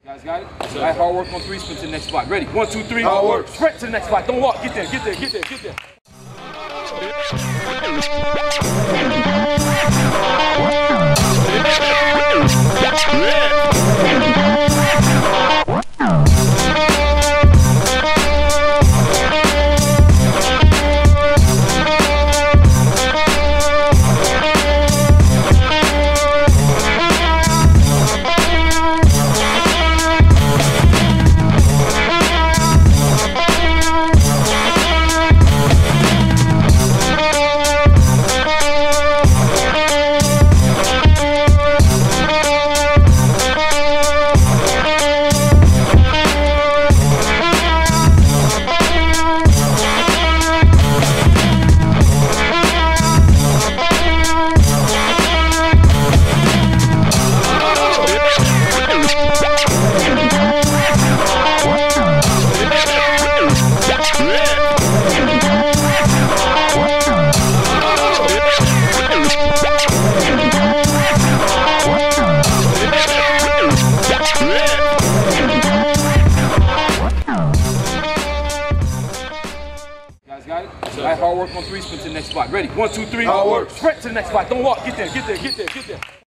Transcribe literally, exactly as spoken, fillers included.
Guys got it? All right, hard work on three, sprint to the next spot. Ready? One, two, three. Hard work. Sprint to the next spot. Don't walk. Get there, get there, get there, get there. Guys got it? All right, hard work on three, sprint to the next spot. Ready? One, two, three. Hard work. Sprint to the next spot. Don't walk. Get there, get there, get there, get there.